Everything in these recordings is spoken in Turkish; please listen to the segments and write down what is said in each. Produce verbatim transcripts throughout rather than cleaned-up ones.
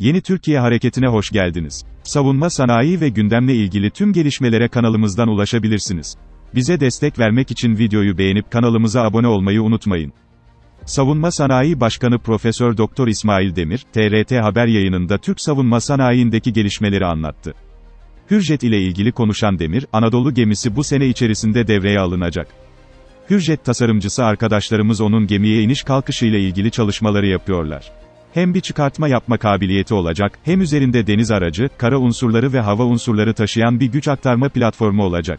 Yeni Türkiye Hareketi'ne hoş geldiniz. Savunma sanayi ve gündemle ilgili tüm gelişmelere kanalımızdan ulaşabilirsiniz. Bize destek vermek için videoyu beğenip kanalımıza abone olmayı unutmayın. Savunma Sanayi Başkanı Profesör Doktor İsmail Demir, T R T Haber yayınında Türk savunma sanayindeki gelişmeleri anlattı. Hürjet ile ilgili konuşan Demir, Anadolu gemisi bu sene içerisinde devreye alınacak. Hürjet tasarımcısı arkadaşlarımız onun gemiye iniş kalkışı ile ilgili çalışmaları yapıyorlar. Hem bir çıkartma yapma kabiliyeti olacak, hem üzerinde deniz aracı, kara unsurları ve hava unsurları taşıyan bir güç aktarma platformu olacak.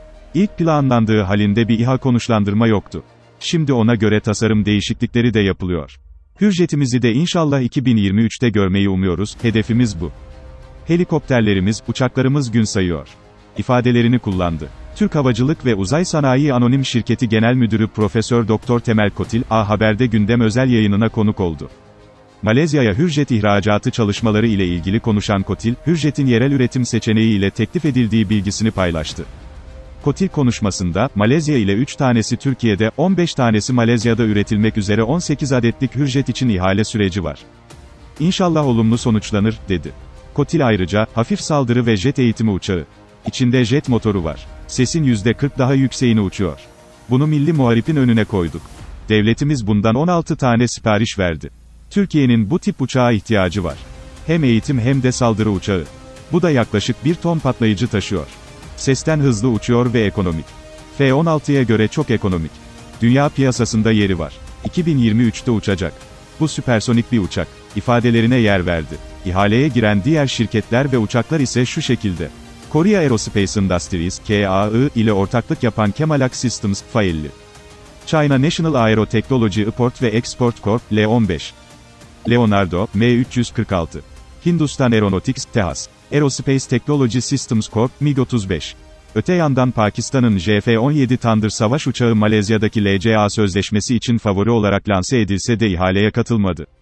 İlk planlandığı halinde bir İHA konuşlandırma yoktu. Şimdi ona göre tasarım değişiklikleri de yapılıyor. Hürjetimizi de inşallah iki bin yirmi üçte görmeyi umuyoruz, hedefimiz bu. Helikopterlerimiz, uçaklarımız gün sayıyor ifadelerini kullandı. Türk Havacılık ve Uzay Sanayi Anonim Şirketi Genel Müdürü Profesör Doktor Temel Kotil, A Haber'de gündem özel yayınına konuk oldu. Malezya'ya Hürjet ihracatı çalışmaları ile ilgili konuşan Kotil, Hürjet'in yerel üretim seçeneği ile teklif edildiği bilgisini paylaştı. Kotil konuşmasında, Malezya ile üç tanesi Türkiye'de, on beş tanesi Malezya'da üretilmek üzere on sekiz adetlik Hürjet için ihale süreci var. İnşallah olumlu sonuçlanır, dedi. Kotil ayrıca, hafif saldırı ve jet eğitimi uçağı. İçinde jet motoru var. Sesin yüzde kırk daha yükseğine uçuyor. Bunu Milli Muharip'in önüne koyduk. Devletimiz bundan on altı tane sipariş verdi. Türkiye'nin bu tip uçağa ihtiyacı var. Hem eğitim hem de saldırı uçağı. Bu da yaklaşık bir ton patlayıcı taşıyor. Sesten hızlı uçuyor ve ekonomik. F on altıya göre çok ekonomik. Dünya piyasasında yeri var. iki bin yirmi üçte uçacak. Bu süpersonik bir uçak, ifadelerine yer verdi. İhaleye giren diğer şirketler ve uçaklar ise şu şekilde. Korea Aerospace Industries, K A I, ile ortaklık yapan Kemalak Systems, F A elli. China National Aerotechnology Import ve Export Corp, L on beş. Leonardo, M üç yüz kırk altı. Hindustan Aeronautics, Tehas. Aerospace Technology Systems Corp, MiG otuz beş. Öte yandan Pakistan'ın J F on yedi Thunder savaş uçağı Malezya'daki L C A sözleşmesi için favori olarak lanse edilse de ihaleye katılmadı.